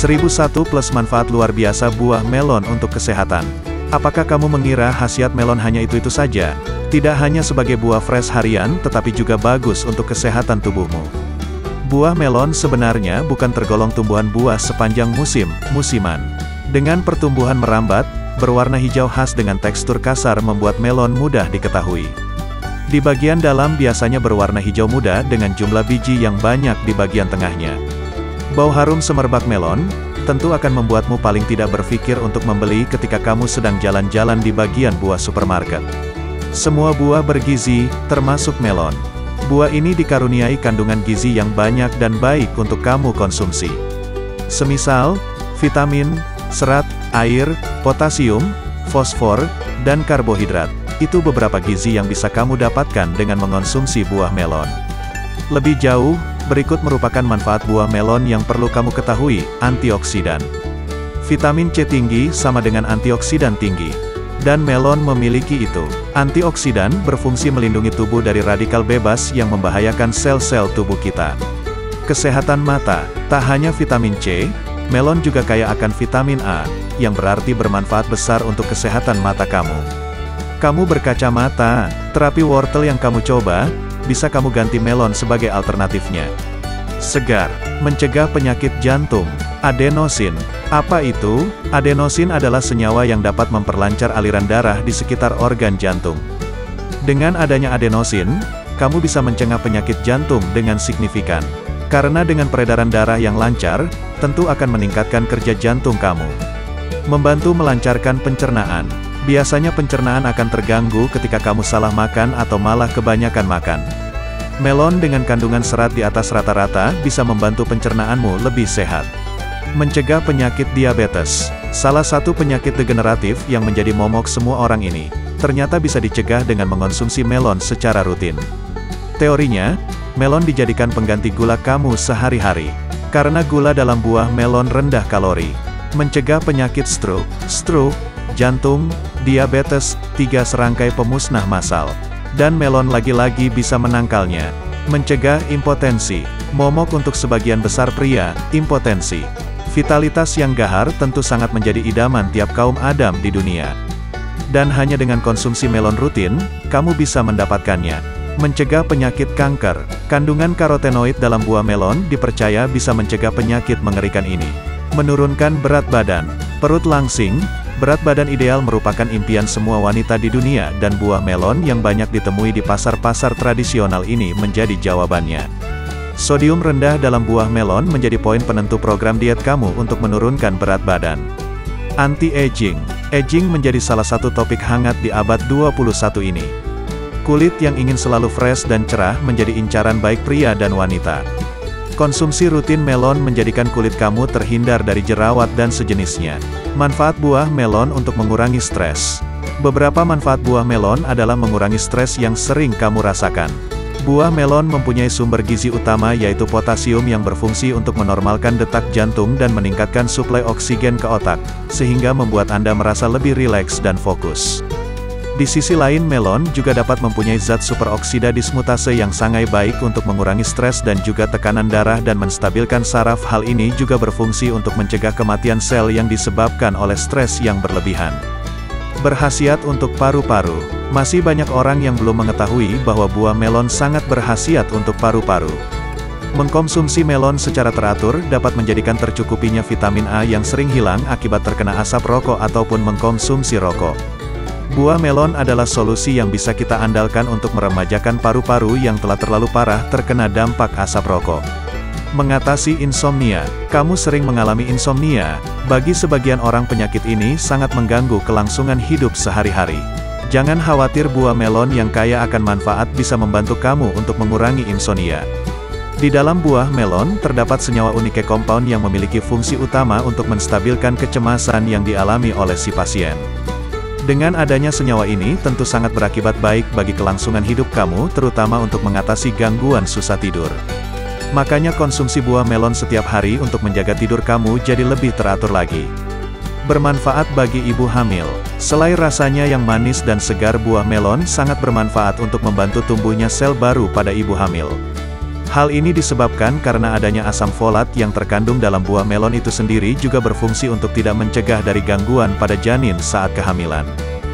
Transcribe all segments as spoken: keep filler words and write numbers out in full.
seribu satu plus manfaat luar biasa buah melon untuk kesehatan. Apakah kamu mengira khasiat melon hanya itu-itu saja? Tidak hanya sebagai buah fresh harian, tetapi juga bagus untuk kesehatan tubuhmu. Buah melon sebenarnya bukan tergolong tumbuhan buah sepanjang musim, musiman. Dengan pertumbuhan merambat, berwarna hijau khas dengan tekstur kasar membuat melon mudah diketahui. Di bagian dalam biasanya berwarna hijau muda dengan jumlah biji yang banyak di bagian tengahnya. Bau harum semerbak melon, tentu akan membuatmu paling tidak berpikir untuk membeli ketika kamu sedang jalan-jalan di bagian buah supermarket. Semua buah bergizi, termasuk melon. Buah ini dikaruniai kandungan gizi yang banyak dan baik untuk kamu konsumsi. Semisal, vitamin, serat, air, potasium, fosfor, dan karbohidrat. Itu beberapa gizi yang bisa kamu dapatkan dengan mengonsumsi buah melon. Lebih jauh, berikut merupakan manfaat buah melon yang perlu kamu ketahui. Antioksidan. Vitamin C tinggi sama dengan antioksidan tinggi. Dan melon memiliki itu. Antioksidan berfungsi melindungi tubuh dari radikal bebas yang membahayakan sel-sel tubuh kita. Kesehatan mata. Tak hanya vitamin C, melon juga kaya akan vitamin A, yang berarti bermanfaat besar untuk kesehatan mata kamu. Kamu berkacamata, terapi wortel yang kamu coba, bisa kamu ganti melon sebagai alternatifnya. Segar, mencegah penyakit jantung. Adenosin. Apa itu? Adenosin adalah senyawa yang dapat memperlancar aliran darah di sekitar organ jantung. Dengan adanya adenosin, kamu bisa mencegah penyakit jantung dengan signifikan. Karena dengan peredaran darah yang lancar, tentu akan meningkatkan kerja jantung kamu. Membantu melancarkan pencernaan. Biasanya pencernaan akan terganggu ketika kamu salah makan atau malah kebanyakan makan. Melon dengan kandungan serat di atas rata-rata bisa membantu pencernaanmu lebih sehat. Mencegah penyakit diabetes. Salah satu penyakit degeneratif yang menjadi momok semua orang ini, ternyata bisa dicegah dengan mengonsumsi melon secara rutin. Teorinya, melon dijadikan pengganti gula kamu sehari-hari. Karena gula dalam buah melon rendah kalori. Mencegah penyakit stroke. Stroke, jantung, diabetes, tiga serangkai pemusnah massal. Dan melon lagi-lagi bisa menangkalnya. Mencegah impotensi. Momok untuk sebagian besar pria, impotensi. Vitalitas yang gahar tentu sangat menjadi idaman tiap kaum Adam di dunia. Dan hanya dengan konsumsi melon rutin, kamu bisa mendapatkannya. Mencegah penyakit kanker. Kandungan karotenoid dalam buah melon dipercaya bisa mencegah penyakit mengerikan ini. Menurunkan berat badan. Perut langsing. Berat badan ideal merupakan impian semua wanita di dunia dan buah melon yang banyak ditemui di pasar-pasar tradisional ini menjadi jawabannya. Sodium rendah dalam buah melon menjadi poin penentu program diet kamu untuk menurunkan berat badan. Anti-aging. Aging menjadi salah satu topik hangat di abad dua puluh satu ini. Kulit yang ingin selalu fresh dan cerah menjadi incaran baik pria dan wanita. Konsumsi rutin melon menjadikan kulit kamu terhindar dari jerawat dan sejenisnya. Manfaat buah melon untuk mengurangi stres. Beberapa manfaat buah melon adalah mengurangi stres yang sering kamu rasakan. Buah melon mempunyai sumber gizi utama yaitu potasium yang berfungsi untuk menormalkan detak jantung dan meningkatkan suplai oksigen ke otak, sehingga membuat Anda merasa lebih rileks dan fokus. Di sisi lain melon juga dapat mempunyai zat superoksida dismutase yang sangat baik untuk mengurangi stres dan juga tekanan darah dan menstabilkan saraf. Hal ini juga berfungsi untuk mencegah kematian sel yang disebabkan oleh stres yang berlebihan. Berkhasiat untuk paru-paru. Masih banyak orang yang belum mengetahui bahwa buah melon sangat berkhasiat untuk paru-paru. Mengkonsumsi melon secara teratur dapat menjadikan tercukupinya vitamin A yang sering hilang akibat terkena asap rokok ataupun mengkonsumsi rokok. Buah melon adalah solusi yang bisa kita andalkan untuk meremajakan paru-paru yang telah terlalu parah terkena dampak asap rokok. Mengatasi insomnia. Kamu sering mengalami insomnia. Bagi sebagian orang penyakit ini sangat mengganggu kelangsungan hidup sehari-hari. Jangan khawatir, buah melon yang kaya akan manfaat bisa membantu kamu untuk mengurangi insomnia. Di dalam buah melon terdapat senyawa unik compound yang memiliki fungsi utama untuk menstabilkan kecemasan yang dialami oleh si pasien. Dengan adanya senyawa ini tentu sangat berakibat baik bagi kelangsungan hidup kamu, terutama untuk mengatasi gangguan susah tidur. Makanya konsumsi buah melon setiap hari untuk menjaga tidur kamu jadi lebih teratur lagi. Bermanfaat bagi ibu hamil. Selain rasanya yang manis dan segar, buah melon sangat bermanfaat untuk membantu tumbuhnya sel baru pada ibu hamil. Hal ini disebabkan karena adanya asam folat yang terkandung dalam buah melon itu sendiri juga berfungsi untuk tidak mencegah dari gangguan pada janin saat kehamilan.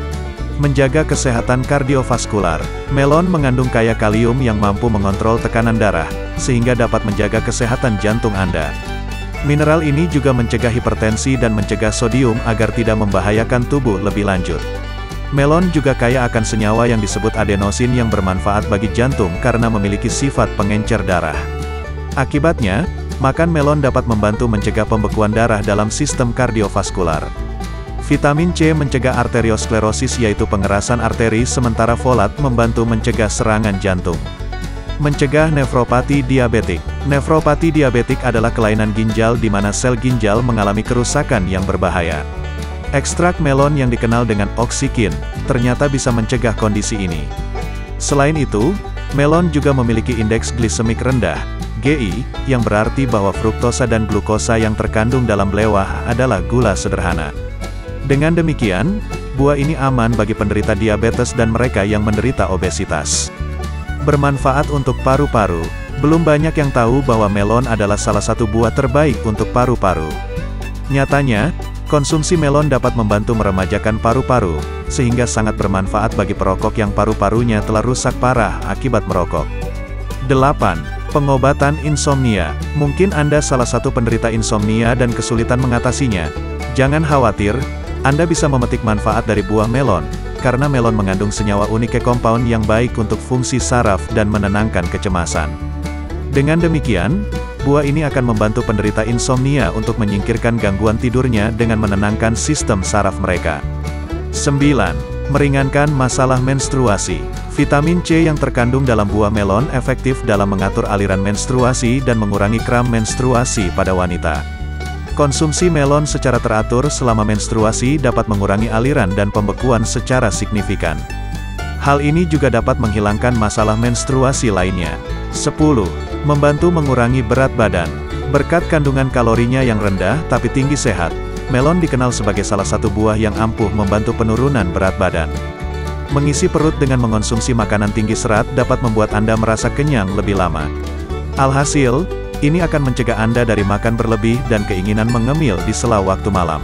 Menjaga kesehatan kardiovaskular. Melon mengandung kaya kalium yang mampu mengontrol tekanan darah, sehingga dapat menjaga kesehatan jantung Anda. Mineral ini juga mencegah hipertensi dan mencegah sodium agar tidak membahayakan tubuh lebih lanjut. Melon juga kaya akan senyawa yang disebut adenosin yang bermanfaat bagi jantung karena memiliki sifat pengencer darah. Akibatnya, makan melon dapat membantu mencegah pembekuan darah dalam sistem kardiovaskular. Vitamin C mencegah arteriosklerosis yaitu pengerasan arteri sementara folat membantu mencegah serangan jantung. Mencegah nefropati diabetik. Nefropati diabetik adalah kelainan ginjal di mana sel ginjal mengalami kerusakan yang berbahaya. Ekstrak melon yang dikenal dengan oksikin, ternyata bisa mencegah kondisi ini. Selain itu, melon juga memiliki indeks glisemik rendah, G I, yang berarti bahwa fruktosa dan glukosa yang terkandung dalam belewah adalah gula sederhana. Dengan demikian, buah ini aman bagi penderita diabetes dan mereka yang menderita obesitas. Bermanfaat untuk paru-paru. Belum banyak yang tahu bahwa melon adalah salah satu buah terbaik untuk paru-paru. Nyatanya, konsumsi melon dapat membantu meremajakan paru-paru, sehingga sangat bermanfaat bagi perokok yang paru-parunya telah rusak parah akibat merokok. delapan. Pengobatan insomnia. Mungkin Anda salah satu penderita insomnia dan kesulitan mengatasinya. Jangan khawatir, Anda bisa memetik manfaat dari buah melon, karena melon mengandung senyawa unik compound yang baik untuk fungsi saraf dan menenangkan kecemasan. Dengan demikian, buah ini akan membantu penderita insomnia untuk menyingkirkan gangguan tidurnya dengan menenangkan sistem saraf mereka. sembilan. Meringankan masalah menstruasi. Vitamin C yang terkandung dalam buah melon efektif dalam mengatur aliran menstruasi dan mengurangi kram menstruasi pada wanita. Konsumsi melon secara teratur selama menstruasi dapat mengurangi aliran dan pembekuan secara signifikan. Hal ini juga dapat menghilangkan masalah menstruasi lainnya. sepuluh. Membantu mengurangi berat badan. Berkat kandungan kalorinya yang rendah tapi tinggi sehat, melon dikenal sebagai salah satu buah yang ampuh membantu penurunan berat badan. Mengisi perut dengan mengonsumsi makanan tinggi serat dapat membuat Anda merasa kenyang lebih lama. Alhasil, ini akan mencegah Anda dari makan berlebih dan keinginan mengemil di sela waktu malam.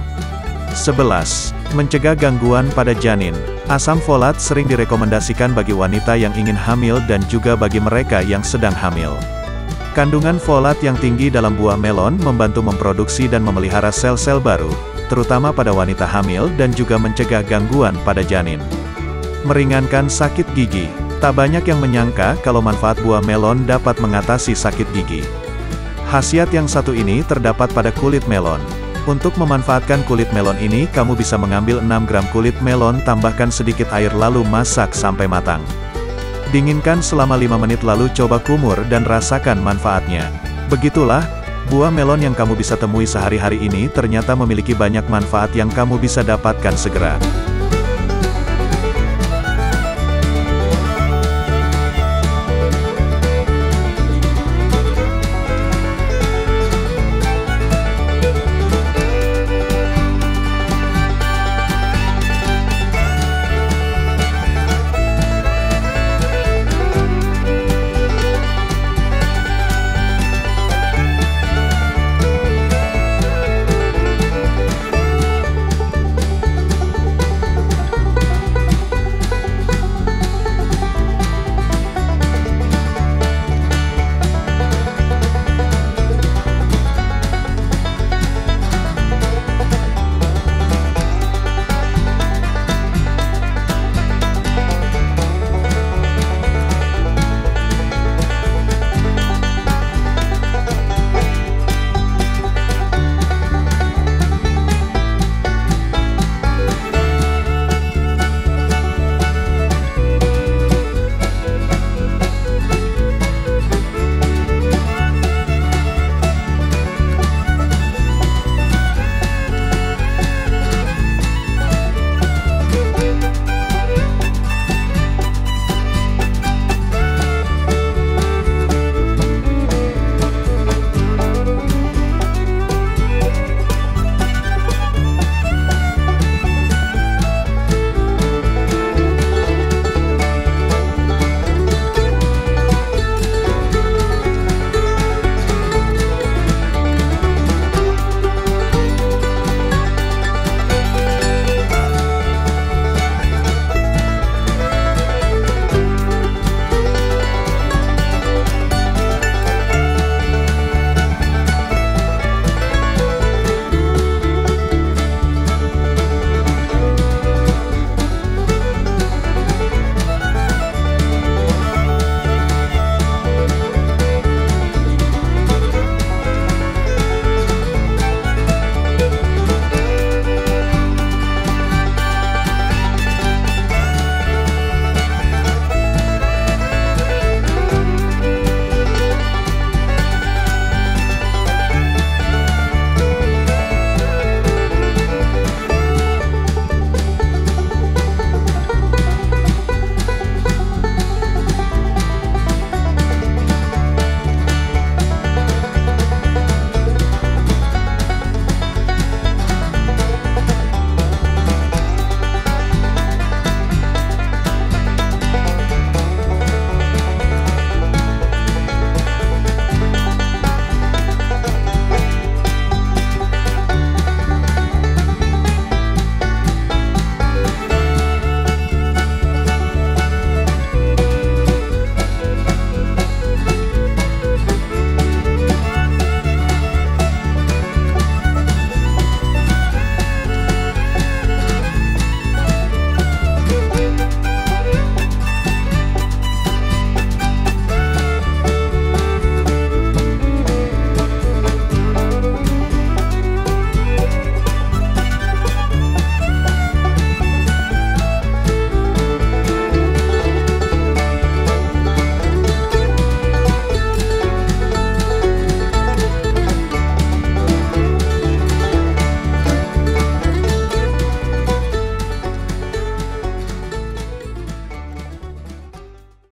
sebelas. Mencegah gangguan pada janin. Asam folat sering direkomendasikan bagi wanita yang ingin hamil dan juga bagi mereka yang sedang hamil. Kandungan folat yang tinggi dalam buah melon membantu memproduksi dan memelihara sel-sel baru, terutama pada wanita hamil dan juga mencegah gangguan pada janin. Meringankan sakit gigi. Tak banyak yang menyangka kalau manfaat buah melon dapat mengatasi sakit gigi. Khasiat yang satu ini terdapat pada kulit melon. Untuk memanfaatkan kulit melon ini, kamu bisa mengambil enam gram kulit melon, tambahkan sedikit air lalu masak sampai matang. Dinginkan selama lima menit lalu coba kumur dan rasakan manfaatnya. Begitulah, buah melon yang kamu bisa temui sehari-hari ini ternyata memiliki banyak manfaat yang kamu bisa dapatkan segera.